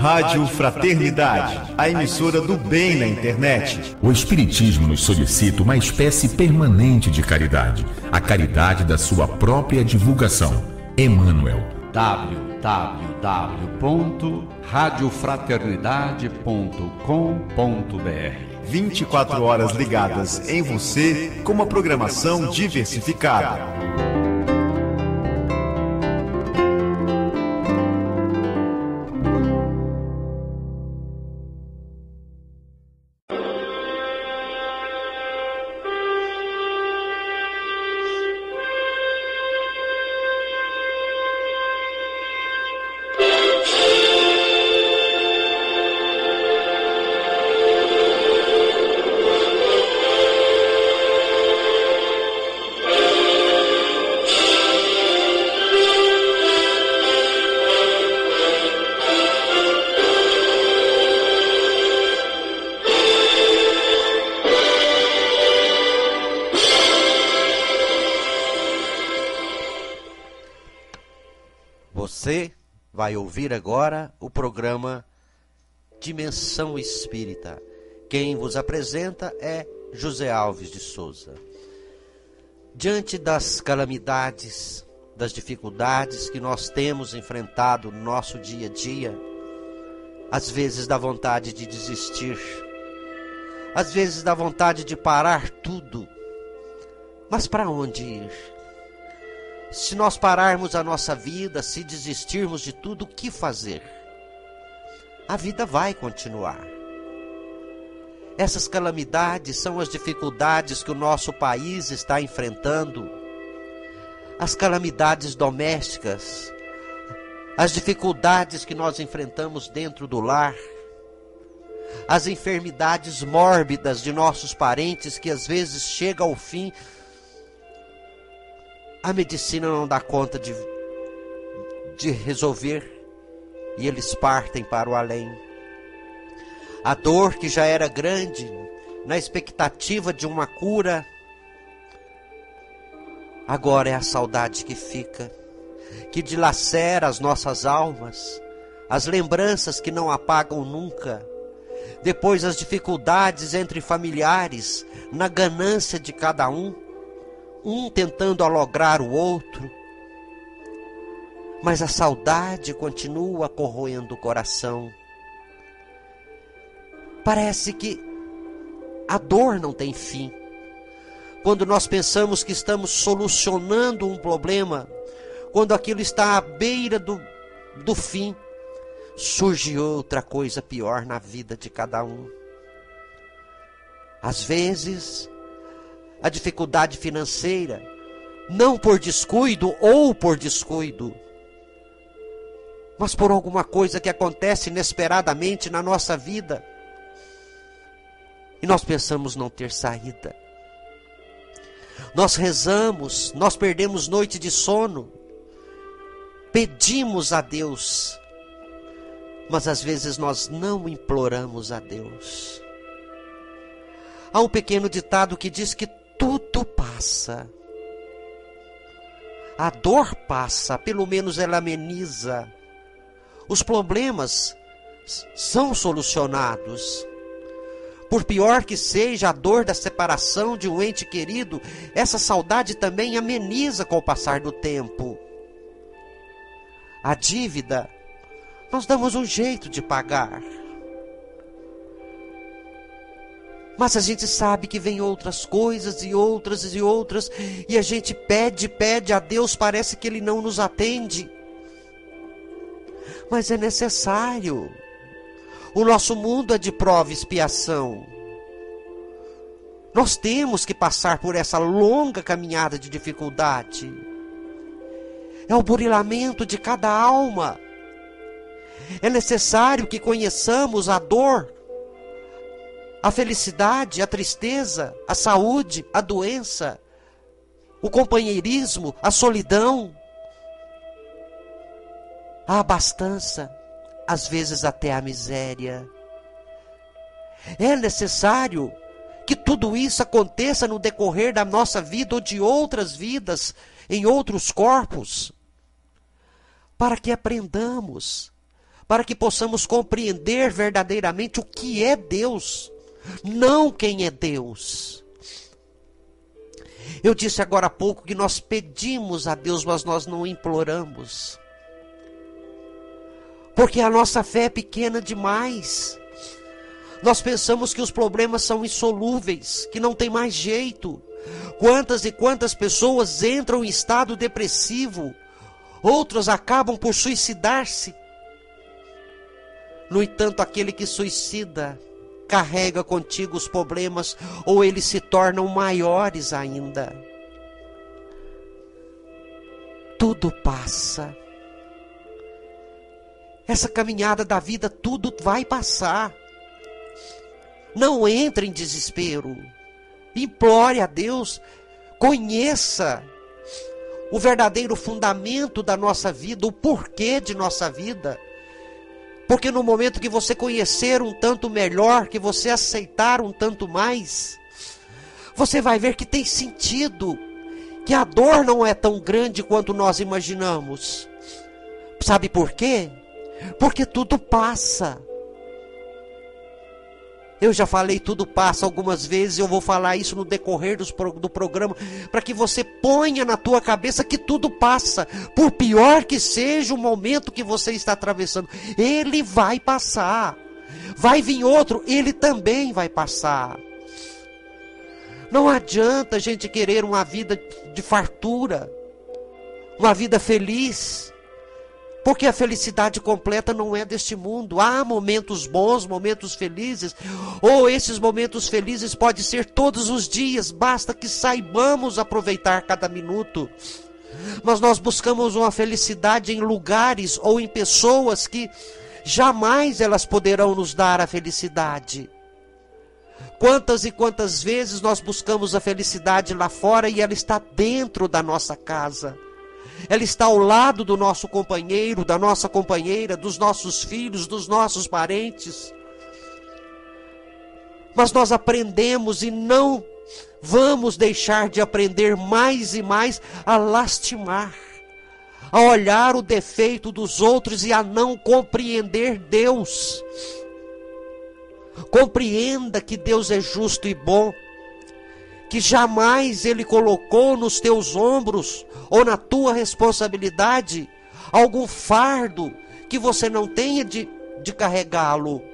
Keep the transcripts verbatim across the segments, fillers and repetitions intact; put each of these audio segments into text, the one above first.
Rádio Fraternidade, a emissora do bem na internet. O Espiritismo nos solicita uma espécie permanente de caridade, a caridade da sua própria divulgação. Emmanuel. w w w ponto rádio fraternidade ponto com ponto b r vinte e quatro horas ligadas em você com uma programação diversificada. Você vai ouvir agora o programa Dimensão Espírita. Quem vos apresenta é José Alves de Souza. Diante das calamidades, das dificuldades que nós temos enfrentado no nosso dia a dia, às vezes dá vontade de desistir, às vezes dá vontade de parar tudo. Mas para onde ir? Se nós pararmos a nossa vida, se desistirmos de tudo, o que fazer? A vida vai continuar. Essas calamidades são as dificuldades que o nosso país está enfrentando. As calamidades domésticas, as dificuldades que nós enfrentamos dentro do lar, as enfermidades mórbidas de nossos parentes que às vezes chegam ao fim. A medicina não dá conta de, de resolver e eles partem para o além. A dor que já era grande, na expectativa de uma cura, agora é a saudade que fica, que dilacera as nossas almas, as lembranças que não apagam nunca. Depois as dificuldades entre familiares, na ganância de cada um, um tentando alograr o outro, mas a saudade continua corroendo o coração. Parece que a dor não tem fim. Quando nós pensamos que estamos solucionando um problema, quando aquilo está à beira do, do fim, surge outra coisa pior na vida de cada um. Às vezes, a dificuldade financeira, não por descuido ou por descuido, mas por alguma coisa que acontece inesperadamente na nossa vida, e nós pensamos não ter saída. Nós rezamos, nós perdemos noite de sono, pedimos a Deus, mas às vezes nós não imploramos a Deus. Há um pequeno ditado que diz que tudo passa. A dor passa, pelo menos ela ameniza. Os problemas são solucionados. Por pior que seja a dor da separação de um ente querido, essa saudade também ameniza com o passar do tempo. A dívida, nós damos um jeito de pagar. Mas a gente sabe que vem outras coisas e outras e outras, e a gente pede, pede a Deus, parece que Ele não nos atende. Mas é necessário. O nosso mundo é de prova e expiação. Nós temos que passar por essa longa caminhada de dificuldade. É o burilamento de cada alma. É necessário que conheçamos a dor, a felicidade, a tristeza, a saúde, a doença, o companheirismo, a solidão, a abastança, às vezes até a miséria. É necessário que tudo isso aconteça no decorrer da nossa vida ou de outras vidas, em outros corpos, para que aprendamos, para que possamos compreender verdadeiramente o que é Deus, não quem é Deus. Eu disse agora há pouco que nós pedimos a Deus, mas nós não imploramos. Porque a nossa fé é pequena demais. Nós pensamos que os problemas são insolúveis, que não tem mais jeito. Quantas e quantas pessoas entram em estado depressivo, outras acabam por suicidar-se. No entanto, aquele que suicida carrega contigo os problemas, ou eles se tornam maiores ainda. Tudo passa. Essa caminhada da vida, tudo vai passar. Não entre em desespero. Implore a Deus. Conheça o verdadeiro fundamento da nossa vida, o porquê de nossa vida. Porque no momento que você conhecer um tanto melhor, que você aceitar um tanto mais, você vai ver que tem sentido, que a dor não é tão grande quanto nós imaginamos. Sabe por quê? Porque tudo passa. Eu já falei tudo passa algumas vezes, eu vou falar isso no decorrer dos, do programa, para que você ponha na tua cabeça que tudo passa. Por pior que seja o momento que você está atravessando, ele vai passar. Vai vir outro, ele também vai passar. Não adianta a gente querer uma vida de fartura, uma vida feliz. Porque a felicidade completa não é deste mundo. Há momentos bons, momentos felizes. Ou esses momentos felizes podem ser todos os dias. Basta que saibamos aproveitar cada minuto. Mas nós buscamos uma felicidade em lugares ou em pessoas que jamais elas poderão nos dar a felicidade. Quantas e quantas vezes nós buscamos a felicidade lá fora e ela está dentro da nossa casa. Ela está ao lado do nosso companheiro, da nossa companheira, dos nossos filhos, dos nossos parentes. Mas nós aprendemos e não vamos deixar de aprender mais e mais a lastimar, a olhar o defeito dos outros e a não compreender Deus. Compreenda que Deus é justo e bom, que jamais Ele colocou nos teus ombros ou na tua responsabilidade algum fardo que você não tenha de, de carregá-lo.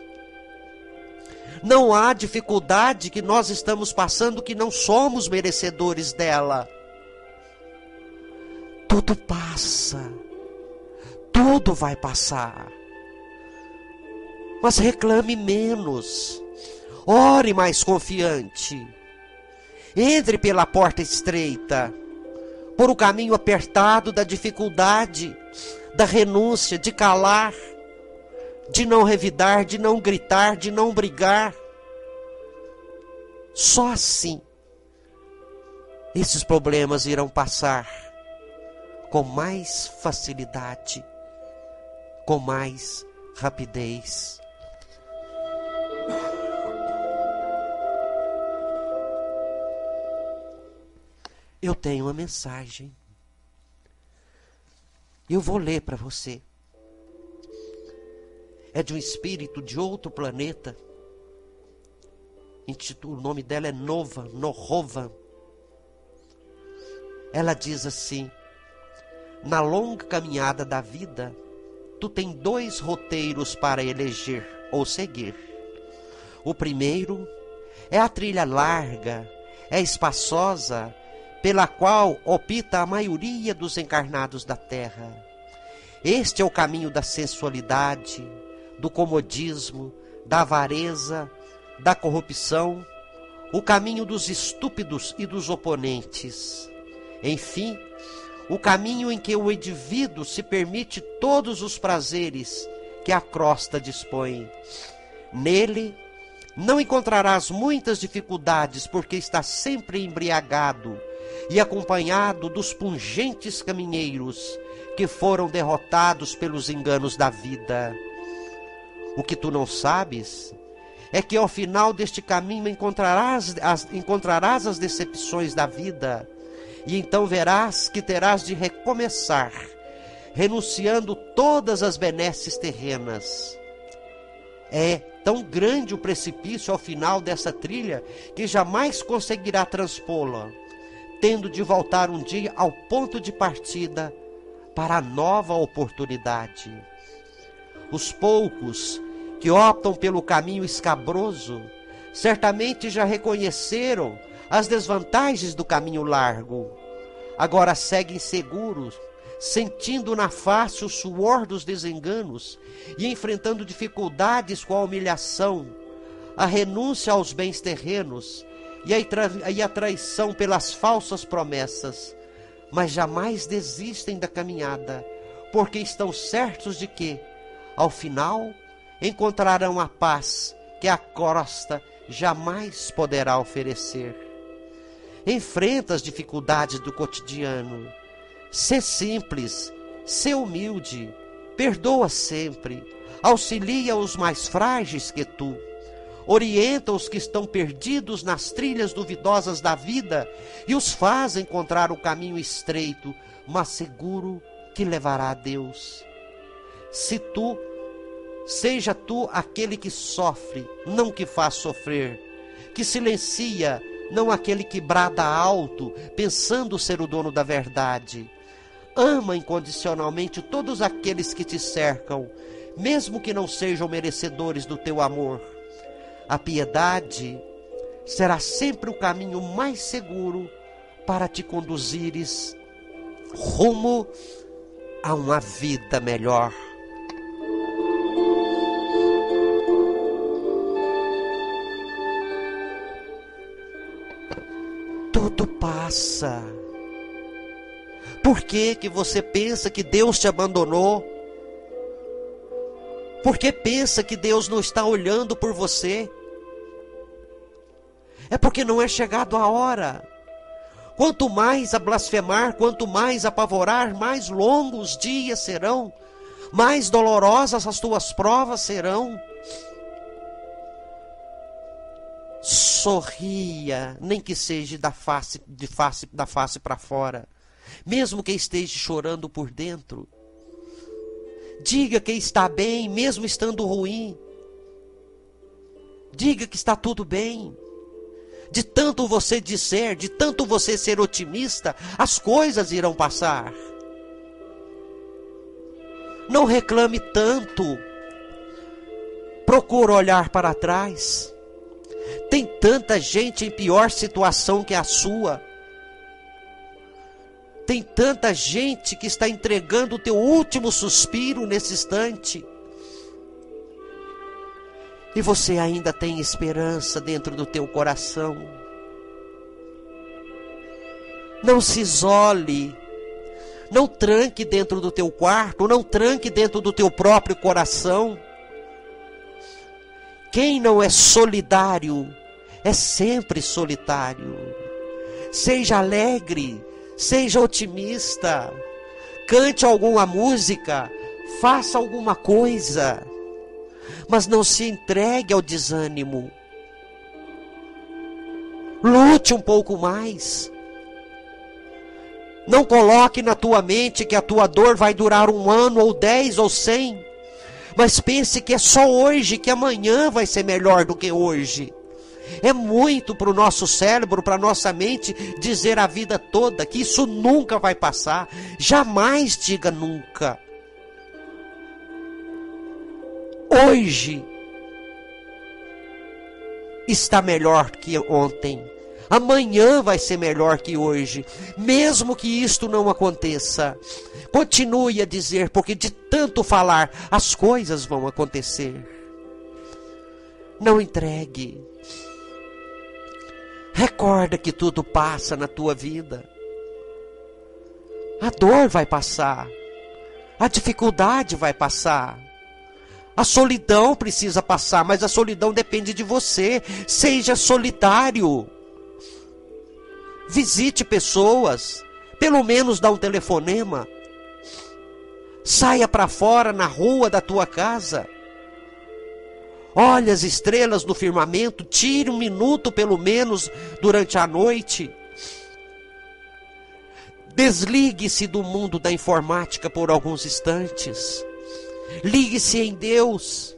Não há dificuldade que nós estamos passando que não somos merecedores dela. Tudo passa. Tudo vai passar. Mas reclame menos. Ore mais confiante. Entre pela porta estreita, por o caminho apertado da dificuldade, da renúncia, de calar, de não revidar, de não gritar, de não brigar. Só assim, esses problemas irão passar com mais facilidade, com mais rapidez. Eu tenho uma mensagem. Eu vou ler para você. É de um espírito de outro planeta. O nome dela é Nova, Nohova. Ela diz assim: na longa caminhada da vida, tu tem dois roteiros para eleger ou seguir. O primeiro é a trilha larga, é espaçosa, pela qual opta a maioria dos encarnados da Terra. Este é o caminho da sensualidade, do comodismo, da avareza, da corrupção, o caminho dos estúpidos e dos oponentes. Enfim, o caminho em que o indivíduo se permite todos os prazeres que a crosta dispõe. Nele, não encontrarás muitas dificuldades, porque está sempre embriagado e acompanhado dos pungentes caminheiros que foram derrotados pelos enganos da vida. O que tu não sabes é que ao final deste caminho encontrarás as, encontrarás as decepções da vida, e então verás que terás de recomeçar, renunciando todas as benesses terrenas. É tão grande o precipício ao final dessa trilha que jamais conseguirá transpô-la, tendo de voltar um dia ao ponto de partida para a nova oportunidade. Os poucos que optam pelo caminho escabroso certamente já reconheceram as desvantagens do caminho largo. Agora seguem seguros, sentindo na face o suor dos desenganos e enfrentando dificuldades com a humilhação, a renúncia aos bens terrenos e a, tra- e a traição pelas falsas promessas, mas jamais desistem da caminhada, porque estão certos de que, ao final, encontrarão a paz que a crosta jamais poderá oferecer. Enfrenta as dificuldades do cotidiano. Sê simples, sê humilde, perdoa sempre, auxilia os mais frágeis que tu, orienta os que estão perdidos nas trilhas duvidosas da vida e os faz encontrar o caminho estreito, mas seguro, que levará a Deus. Se tu, seja tu aquele que sofre, não que faz sofrer, que silencia, não aquele que brada alto, pensando ser o dono da verdade. Ama incondicionalmente todos aqueles que te cercam, mesmo que não sejam merecedores do teu amor. A piedade será sempre o caminho mais seguro para te conduzires rumo a uma vida melhor. Tudo passa. Por que que você pensa que Deus te abandonou? Por que pensa que Deus não está olhando por você? É porque não é chegado a hora. Quanto mais a blasfemar, quanto mais apavorar, mais longos os dias serão, mais dolorosas as tuas provas serão. Sorria, nem que seja da face, de face, da face para fora, mesmo que esteja chorando por dentro. Diga que está bem, mesmo estando ruim. Diga que está tudo bem. De tanto você disser, de tanto você ser otimista, as coisas irão passar. Não reclame tanto. Procura olhar para trás. Tem tanta gente em pior situação que a sua. Tem tanta gente que está entregando o teu último suspiro nesse instante. E você ainda tem esperança dentro do teu coração. Não se isole. Não tranque dentro do teu quarto. Não tranque dentro do teu próprio coração. Quem não é solidário é sempre solitário. Seja alegre. Seja otimista, cante alguma música, faça alguma coisa, mas não se entregue ao desânimo. Lute um pouco mais. Não coloque na tua mente que a tua dor vai durar um ano, ou dez, ou cem, mas pense que é só hoje, que amanhã vai ser melhor do que hoje. É muito para o nosso cérebro, para a nossa mente, dizer a vida toda que isso nunca vai passar. Jamais diga nunca. Hoje está melhor que ontem. Amanhã vai ser melhor que hoje. Mesmo que isto não aconteça, continue a dizer, porque de tanto falar, as coisas vão acontecer. Não entregue. Recorda que tudo passa na tua vida. A dor vai passar. A dificuldade vai passar. A solidão precisa passar, mas a solidão depende de você. Seja solitário. Visite pessoas. Pelo menos dá um telefonema. Saia para fora na rua da tua casa. Olhe as estrelas no firmamento, tire um minuto pelo menos durante a noite. Desligue-se do mundo da informática por alguns instantes. Ligue-se em Deus.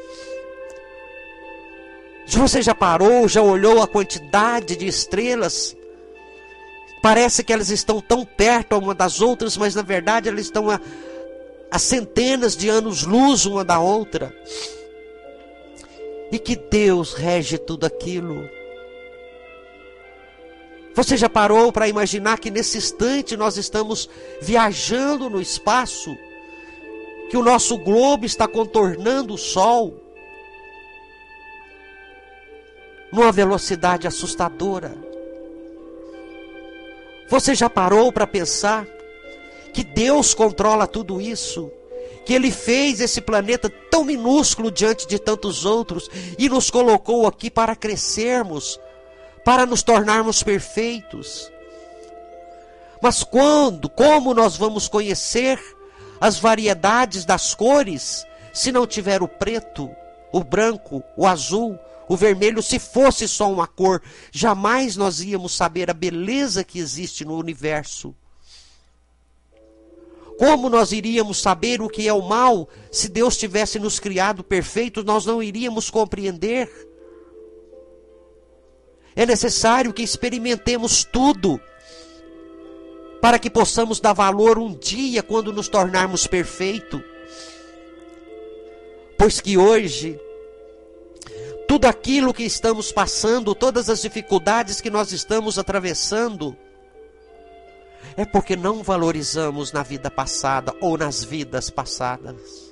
Você já parou, já olhou a quantidade de estrelas? Parece que elas estão tão perto uma das outras, mas na verdade elas estão a, a centenas de anos-luz uma da outra. E que Deus rege tudo aquilo. Você já parou para imaginar que nesse instante nós estamos viajando no espaço? Que o nosso globo está contornando o Sol numa velocidade assustadora? Você já parou para pensar que Deus controla tudo isso? Que Ele fez esse planeta tão minúsculo diante de tantos outros e nos colocou aqui para crescermos, para nos tornarmos perfeitos. Mas quando, como nós vamos conhecer as variedades das cores se não tiver o preto, o branco, o azul, o vermelho? Se fosse só uma cor, jamais nós íamos saber a beleza que existe no universo. Como nós iríamos saber o que é o mal se Deus tivesse nos criado perfeitos? Nós não iríamos compreender. É necessário que experimentemos tudo para que possamos dar valor um dia quando nos tornarmos perfeitos. Pois que hoje, tudo aquilo que estamos passando, todas as dificuldades que nós estamos atravessando, é porque não valorizamos na vida passada ou nas vidas passadas.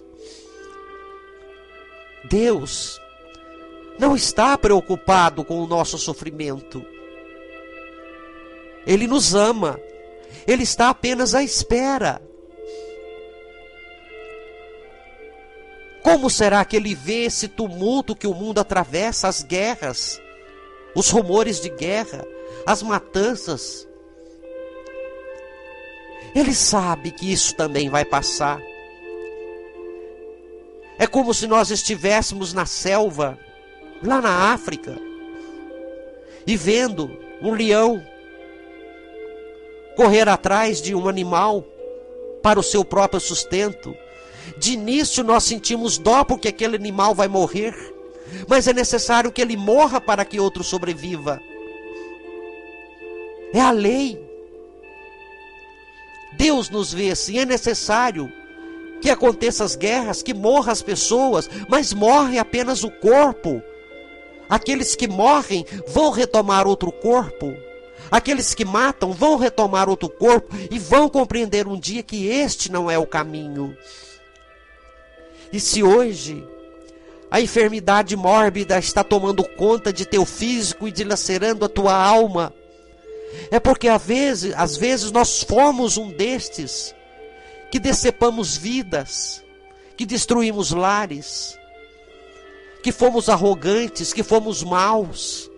Deus não está preocupado com o nosso sofrimento. Ele nos ama. Ele está apenas à espera. Como será que Ele vê esse tumulto que o mundo atravessa, as guerras, os rumores de guerra, as matanças? Ele sabe que isso também vai passar. É como se nós estivéssemos na selva, lá na África, e vendo um leão correr atrás de um animal para o seu próprio sustento. De início nós sentimos dó porque aquele animal vai morrer, mas é necessário que ele morra para que outro sobreviva. É a lei. Deus nos vê assim. É necessário que aconteçam as guerras, que morram as pessoas, mas morre apenas o corpo. Aqueles que morrem vão retomar outro corpo. Aqueles que matam vão retomar outro corpo e vão compreender um dia que este não é o caminho. E se hoje a enfermidade mórbida está tomando conta de teu físico e dilacerando a tua alma, é porque às vezes, às vezes nós fomos um destes que decepamos vidas, que destruímos lares, que fomos arrogantes, que fomos maus,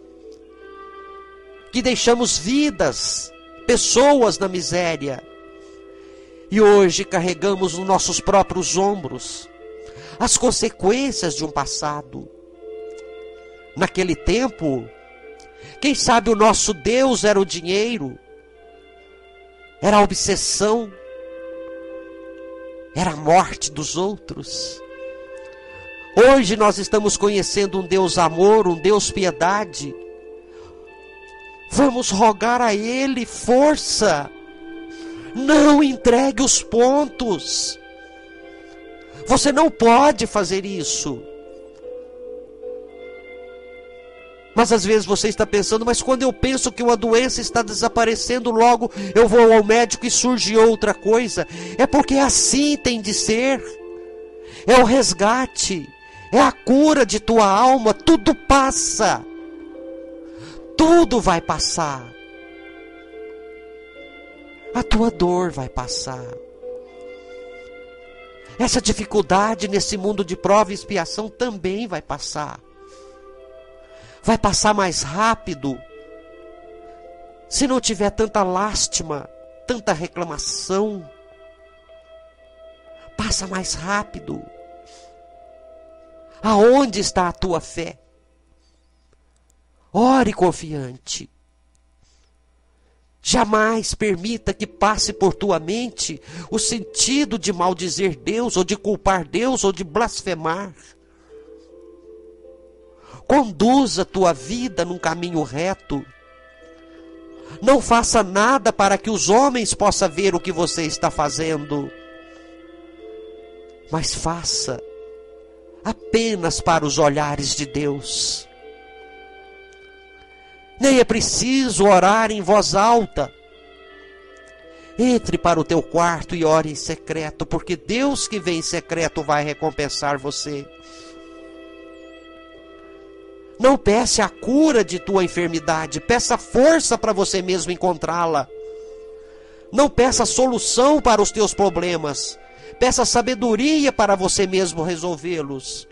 que deixamos vidas, pessoas na miséria. E hoje carregamos nos nossos próprios ombros as consequências de um passado. Naquele tempo, quem sabe o nosso Deus era o dinheiro, era a obsessão, era a morte dos outros. Hoje nós estamos conhecendo um Deus amor, um Deus piedade. Vamos rogar a Ele força. Não entregue os pontos. Você não pode fazer isso. Mas às vezes você está pensando, mas quando eu penso que uma doença está desaparecendo, logo eu vou ao médico e surge outra coisa. É porque assim tem de ser. É o resgate, é a cura de tua alma. Tudo passa. Tudo vai passar. A tua dor vai passar. Essa dificuldade nesse mundo de prova e expiação também vai passar. Vai passar mais rápido. Se não tiver tanta lástima, tanta reclamação, passa mais rápido. Aonde está a tua fé? Ore confiante. Jamais permita que passe por tua mente o sentido de maldizer Deus, ou de culpar Deus, ou de blasfemar. Conduza tua vida num caminho reto. Não faça nada para que os homens possam ver o que você está fazendo. Mas faça apenas para os olhares de Deus. Nem é preciso orar em voz alta. Entre para o teu quarto e ore em secreto, porque Deus que vem em secreto vai recompensar você. Não peça a cura de tua enfermidade, peça força para você mesmo encontrá-la. Não peça solução para os teus problemas, peça sabedoria para você mesmo resolvê-los.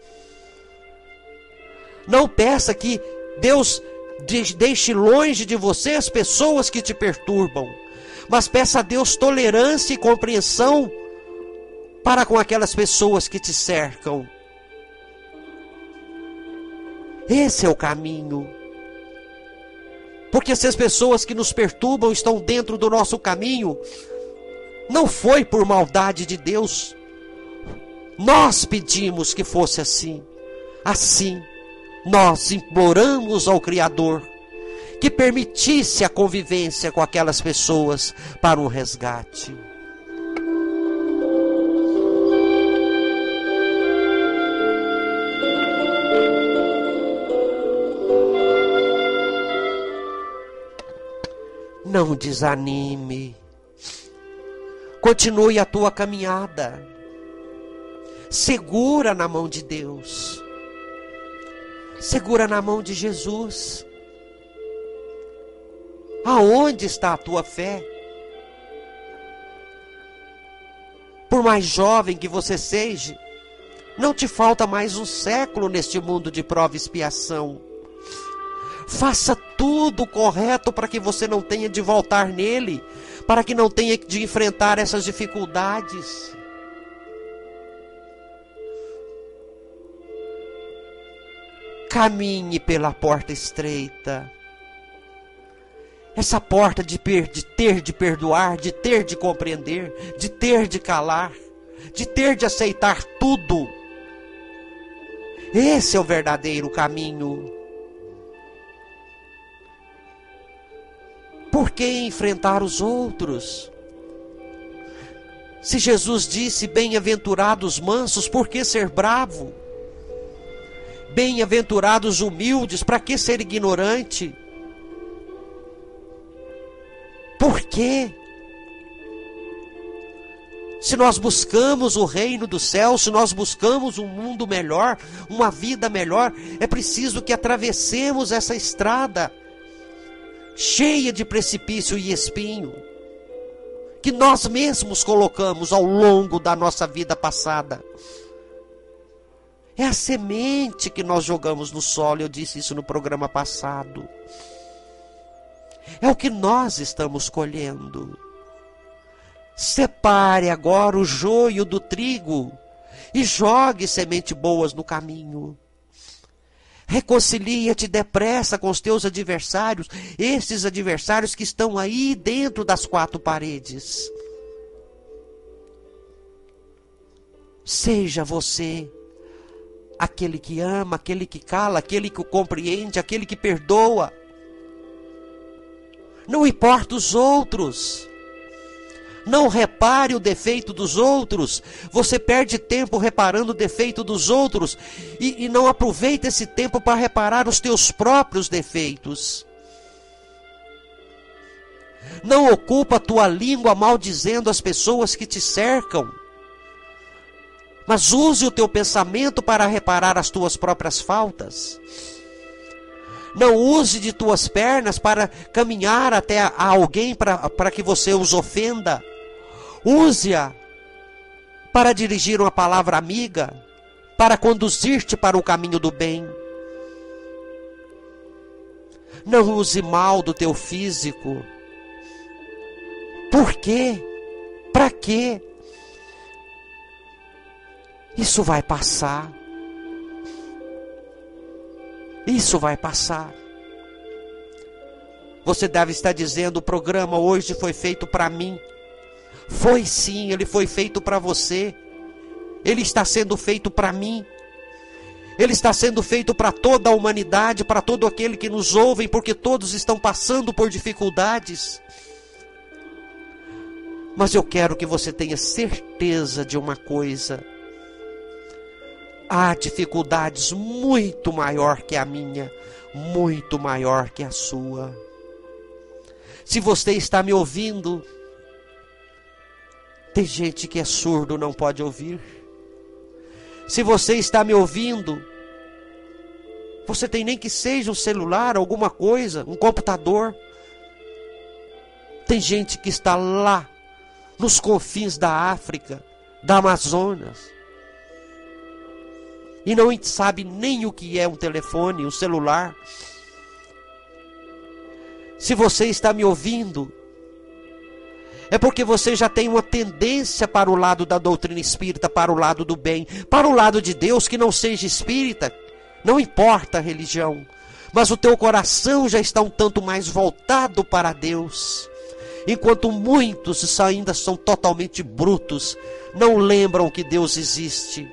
Não peça que Deus deixe longe de você as pessoas que te perturbam, mas peça a Deus tolerância e compreensão para com aquelas pessoas que te cercam. Esse é o caminho. Porque se as pessoas que nos perturbam estão dentro do nosso caminho, não foi por maldade de Deus. Nós pedimos que fosse assim. Assim, nós imploramos ao Criador que permitisse a convivência com aquelas pessoas para um resgate. Não desanime. Continue a tua caminhada. Segura na mão de Deus. Segura na mão de Jesus. Aonde está a tua fé? Por mais jovem que você seja, não te falta mais um século neste mundo de prova e expiação. Faça tudo correto para que você não tenha de voltar nele, para que não tenha de enfrentar essas dificuldades. Caminhe pela porta estreita. Essa porta de, per, de ter de perdoar, de ter de compreender, de ter de calar, de ter de aceitar tudo. Esse é o verdadeiro caminho. Por que enfrentar os outros? Se Jesus disse, bem-aventurados mansos, por que ser bravo? Bem-aventurados humildes, para que ser ignorante? Por quê? Se nós buscamos o reino do céu, se nós buscamos um mundo melhor, uma vida melhor, é preciso que atravessemos essa estrada cheia de precipício e espinho, que nós mesmos colocamos ao longo da nossa vida passada. É a semente que nós jogamos no solo, eu disse isso no programa passado. É o que nós estamos colhendo. Separe agora o joio do trigo e jogue semente boas no caminho. Reconcilia-te depressa com os teus adversários, esses adversários que estão aí dentro das quatro paredes. Seja você aquele que ama, aquele que cala, aquele que compreende, aquele que perdoa. Não importa os outros. Não repare o defeito dos outros. Você perde tempo reparando o defeito dos outros e, e não aproveita esse tempo para reparar os teus próprios defeitos. Não ocupa a tua língua maldizendo as pessoas que te cercam, mas use o teu pensamento para reparar as tuas próprias faltas. Não use de tuas pernas para caminhar até a alguém para, para que você os ofenda. Use-a para dirigir uma palavra amiga, para conduzir-te para o caminho do bem. Não use mal do teu físico. Por quê? Para quê? Isso vai passar. Isso vai passar. Você deve estar dizendo: o programa hoje foi feito para mim. Foi sim, ele foi feito para você. Ele está sendo feito para mim. Ele está sendo feito para toda a humanidade, para todo aquele que nos ouve, porque todos estão passando por dificuldades. Mas eu quero que você tenha certeza de uma coisa: há dificuldades muito maior que a minha, muito maior que a sua. Se você está me ouvindo, tem gente que é surdo, não pode ouvir. Se você está me ouvindo, você tem nem que seja um celular, alguma coisa, um computador. Tem gente que está lá, nos confins da África, da Amazonas, e não sabe nem o que é um telefone, um celular. Se você está me ouvindo, é porque você já tem uma tendência para o lado da doutrina espírita, para o lado do bem, para o lado de Deus, que não seja espírita, não importa a religião, mas o teu coração já está um tanto mais voltado para Deus. Enquanto muitos ainda são totalmente brutos, não lembram que Deus existe.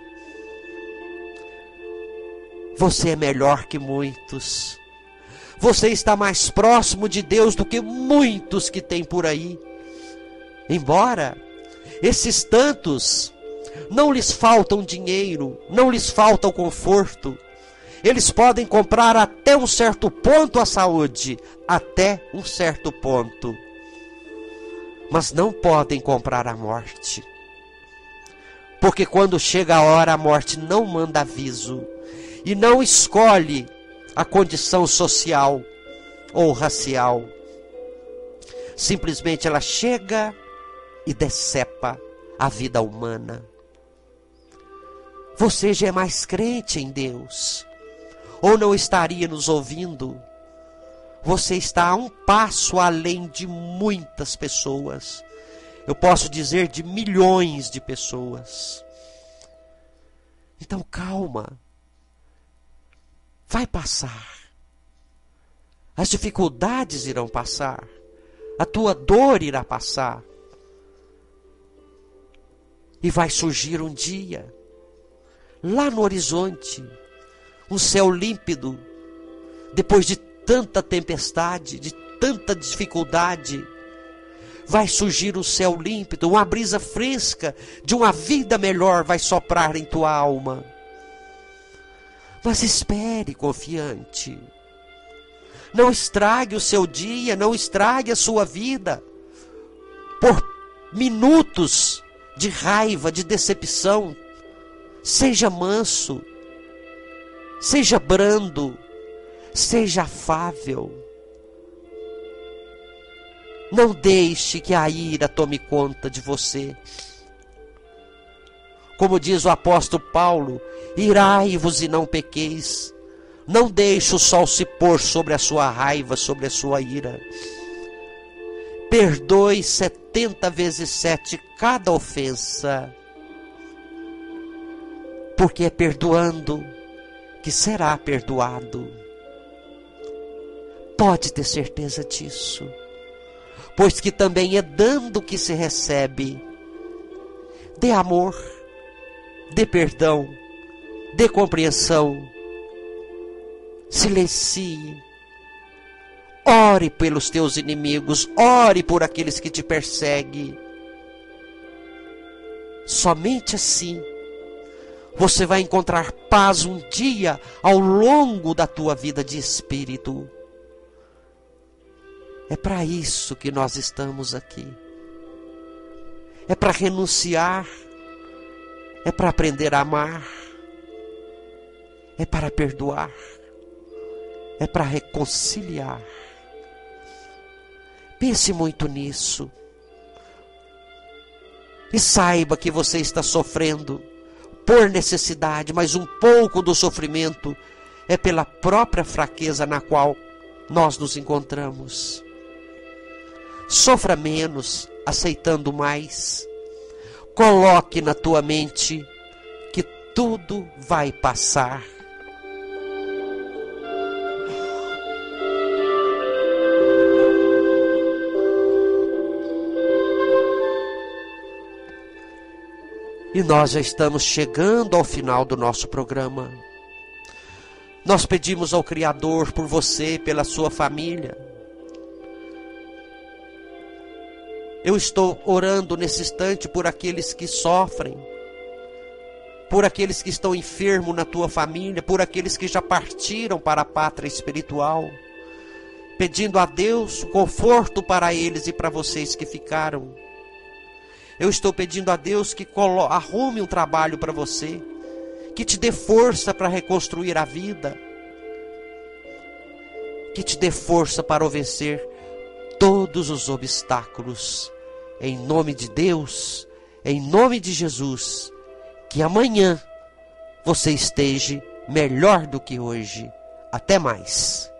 Você é melhor que muitos. Você está mais próximo de Deus do que muitos que tem por aí. Embora esses tantos não lhes faltam dinheiro, não lhes falta o conforto, eles podem comprar até um certo ponto a saúde, até um certo ponto, mas não podem comprar a morte, porque quando chega a hora, a morte não manda aviso e não escolhe a condição social ou racial. Simplesmente ela chega e decepa a vida humana. Você já é mais crente em Deus, ou não estaria nos ouvindo? Você está a um passo além de muitas pessoas. Eu posso dizer de milhões de pessoas. Então calma. Vai passar. As dificuldades irão passar. A tua dor irá passar. E vai surgir um dia, lá no horizonte, um céu límpido, depois de tanta tempestade, de tanta dificuldade, vai surgir um céu límpido, uma brisa fresca de uma vida melhor vai soprar em tua alma. Mas espere confiante. Não estrague o seu dia, não estrague a sua vida por minutos de raiva, de decepção. Seja manso, seja brando, seja afável. Não deixe que a ira tome conta de você. Como diz o apóstolo Paulo: irai-vos e não pequeis. Não deixe o sol se pôr sobre a sua raiva, sobre a sua ira. Perdoe setenta vezes sete cada ofensa, porque é perdoando que será perdoado. Pode ter certeza disso, pois que também é dando que se recebe. Dê amor, dê perdão, dê compreensão, silencie. Ore pelos teus inimigos, ore por aqueles que te perseguem. Somente assim você vai encontrar paz um dia ao longo da tua vida de espírito. É para isso que nós estamos aqui. É para renunciar, é para aprender a amar, é para perdoar, é para reconciliar. Pense muito nisso. E saiba que você está sofrendo por necessidade, mas um pouco do sofrimento é pela própria fraqueza na qual nós nos encontramos. Sofra menos, aceitando mais. Coloque na tua mente que tudo vai passar. E nós já estamos chegando ao final do nosso programa. Nós pedimos ao Criador por você, pela sua família. Eu estou orando nesse instante por aqueles que sofrem, por aqueles que estão enfermos na tua família, por aqueles que já partiram para a pátria espiritual, pedindo a Deus conforto para eles e para vocês que ficaram. Eu estou pedindo a Deus que arrume um trabalho para você, que te dê força para reconstruir a vida, que te dê força para vencer todos os obstáculos. Em nome de Deus, em nome de Jesus, que amanhã você esteja melhor do que hoje. Até mais.